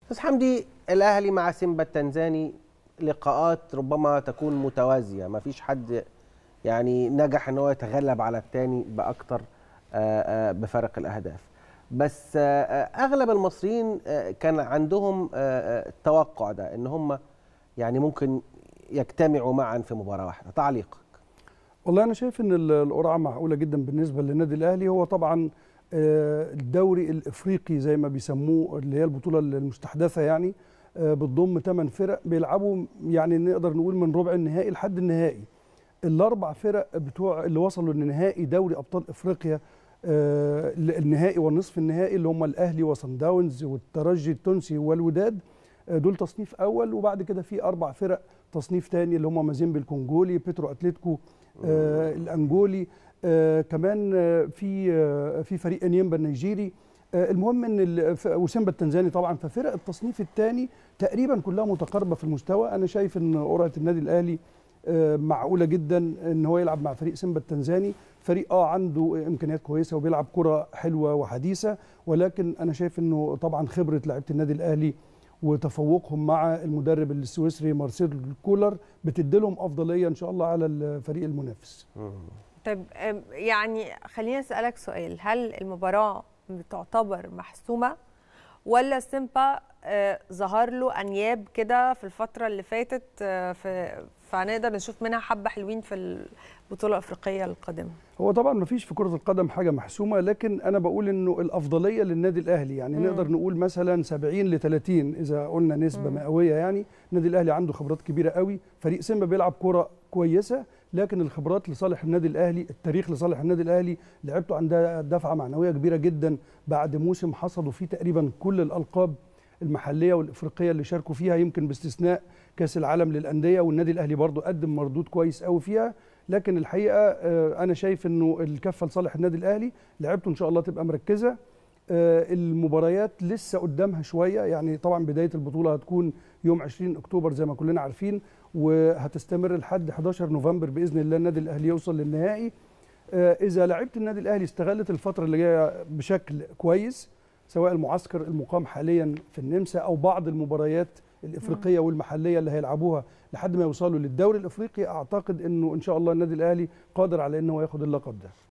استاذ حمدي، الاهلي مع سيمبا التنزاني لقاءات ربما تكون متوازيه، ما فيش حد يعني نجح ان هو يتغلب على الثاني باكثر بفرق الاهداف. بس اغلب المصريين كان عندهم التوقع ده ان هم يعني ممكن يجتمعوا معا في مباراه واحده. تعليقك؟ والله انا شايف ان القرعه معقوله جدا بالنسبه للنادي الاهلي. هو طبعا الدوري الافريقي زي ما بيسموه، اللي هي البطوله المستحدثه يعني، بتضم 8 فرق بيلعبوا، يعني نقدر نقول من ربع النهائي لحد النهائي. الاربع فرق بتوع اللي وصلوا لنهائي دوري ابطال افريقيا، النهائي والنصف النهائي، اللي هم الاهلي وصن داونز والترجي التونسي والوداد، دول تصنيف اول. وبعد كده في اربع فرق تصنيف ثاني، اللي هم مازيمبي الكونجولي، بيترو اتلتيكو الانجولي، كمان في فريق انيمبا النيجيري، المهم ان وسيمبا التنزاني طبعا. ففرق التصنيف الثاني تقريبا كلها متقاربه في المستوى. انا شايف ان قرعه النادي الاهلي معقوله جدا ان هو يلعب مع فريق سيمبا التنزاني، فريق عنده امكانيات كويسه وبيلعب كره حلوه وحديثه، ولكن انا شايف انه طبعا خبره لعيبه النادي الاهلي وتفوقهم مع المدرب السويسري مارسيل كولر بتدي لهم افضليه ان شاء الله على الفريق المنافس. طيب يعني خليني اسالك سؤال، هل المباراه بتعتبر محسومه ولا سيمبا ظهر له انياب كده في الفتره اللي فاتت، فهنقدر نشوف منها حبه حلوين في البطوله الافريقيه القادمه؟ هو طبعا ما فيش في كره القدم حاجه محسومه، لكن انا بقول انه الافضليه للنادي الاهلي. يعني نقدر نقول مثلا 70-30 اذا قلنا نسبه مئويه. يعني النادي الاهلي عنده خبرات كبيره قوي، فريق سيمبا بيلعب كره كويسه، لكن الخبرات لصالح النادي الاهلي، التاريخ لصالح النادي الاهلي. لعبته عندها دفعه معنويه كبيره جدا بعد موسم حصدوا فيه تقريبا كل الالقاب المحليه والافريقيه اللي شاركوا فيها، يمكن باستثناء كاس العالم للانديه، والنادي الاهلي برضو قدم مردود كويس قوي فيها. لكن الحقيقه انا شايف انه الكفه لصالح النادي الاهلي. لعبته ان شاء الله تبقى مركزه. المباريات لسه قدامها شويه، يعني طبعا بدايه البطوله هتكون يوم 20 اكتوبر زي ما كلنا عارفين، وهتستمر لحد 11 نوفمبر باذن الله النادي الاهلي يوصل للنهائي. اذا لعيبه النادي الاهلي استغلت الفتره اللي جايه بشكل كويس، سواء المعسكر المقام حاليا في النمسا او بعض المباريات الافريقيه والمحليه اللي هيلعبوها لحد ما يوصلوا للدوري الافريقي، اعتقد انه ان شاء الله النادي الاهلي قادر على انه ياخد اللقب ده.